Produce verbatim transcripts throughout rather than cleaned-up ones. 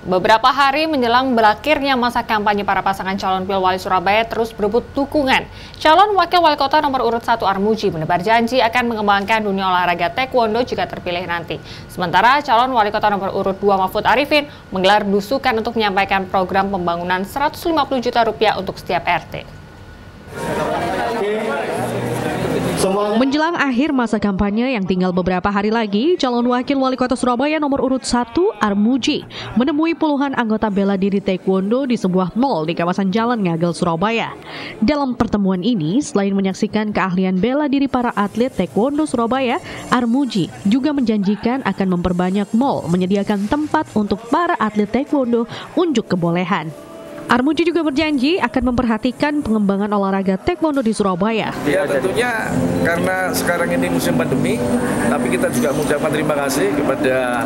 Beberapa hari menjelang berakhirnya masa kampanye, para pasangan calon Pilwali Surabaya terus berebut dukungan. Calon Wakil Wali Kota nomor urut satu Armuji menebar janji akan mengembangkan dunia olahraga taekwondo jika terpilih nanti. Sementara calon Wali Kota nomor urut dua Mahfud Arifin menggelar belusukan untuk menyampaikan program pembangunan seratus lima puluh juta rupiah untuk setiap R T. Menjelang akhir masa kampanye yang tinggal beberapa hari lagi, calon Wakil Wali Kota Surabaya nomor urut satu Armuji menemui puluhan anggota bela diri taekwondo di sebuah mall di kawasan Jalan Ngagel, Surabaya. Dalam pertemuan ini, selain menyaksikan keahlian bela diri para atlet taekwondo Surabaya, Armuji juga menjanjikan akan memperbanyak mall menyediakan tempat untuk para atlet taekwondo unjuk kebolehan. Armuji juga berjanji akan memperhatikan pengembangan olahraga taekwondo di Surabaya. Ya tentunya karena sekarang ini musim pandemi, tapi kita juga mengucapkan terima kasih kepada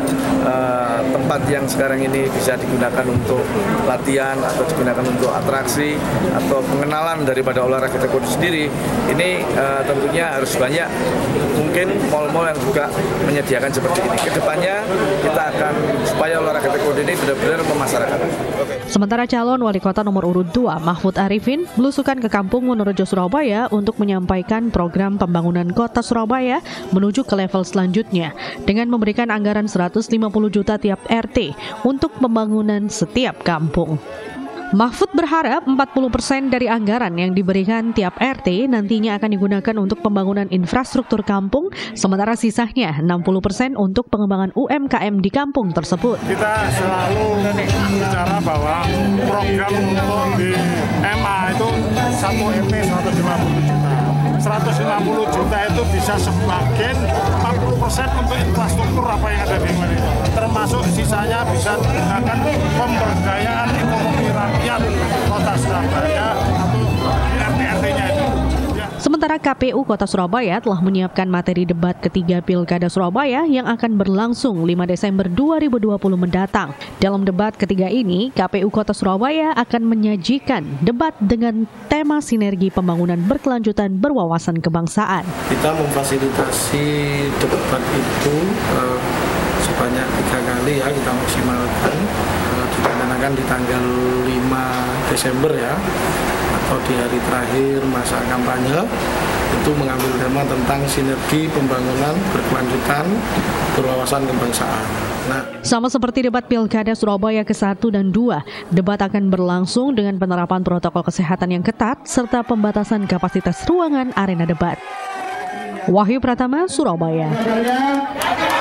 uh, tempat yang sekarang ini bisa digunakan untuk latihan atau digunakan untuk atraksi atau pengenalan daripada olahraga taekwondo sendiri. Ini uh, tentunya harus banyak, mungkin mal-mal yang juga menyediakan seperti ini. Kedepannya kita akan supaya olahraga taekwondo ini benar-benar memasyarakat. Sementara calon Wali Kota nomor urut dua Mahfud Arifin belusukan ke Kampung Wonorejo, Surabaya untuk menyampaikan program pembangunan kota Surabaya menuju ke level selanjutnya dengan memberikan anggaran seratus lima puluh juta tiap R T untuk pembangunan setiap kampung. Mahfud berharap empat puluh persen dari anggaran yang diberikan tiap R T nantinya akan digunakan untuk pembangunan infrastruktur kampung, sementara sisanya enam puluh persen untuk pengembangan U M K M di kampung tersebut. Kita selalu bicara bahwa program untuk di M A itu satu M T seratus lima puluh juta. seratus lima puluh juta itu bisa sebagian empat puluh persen untuk infrastruktur apa yang ada di mana, termasuk sisanya bisa digunakan pemberdayaan ekonomi rakyat kota Surabaya atau R T R T-nya itu. Sementara K P U Kota Surabaya telah menyiapkan materi debat ketiga Pilkada Surabaya yang akan berlangsung lima Desember dua ribu dua puluh mendatang. Dalam debat ketiga ini, K P U Kota Surabaya akan menyajikan debat dengan tema sinergi pembangunan berkelanjutan berwawasan kebangsaan. Kita memfasilitasi debat itu uh, sebanyak tiga kali ya, kita maksimalkan. Uh, direncanakan di tanggal lima Desember ya, atau di hari terakhir masa kampanye, itu mengambil tema tentang sinergi pembangunan berkelanjutan berwawasan kebangsaan. Nah, sama seperti debat Pilkada Surabaya ke satu dan dua, debat akan berlangsung dengan penerapan protokol kesehatan yang ketat serta pembatasan kapasitas ruangan arena debat. Wahyu Pratama, Surabaya.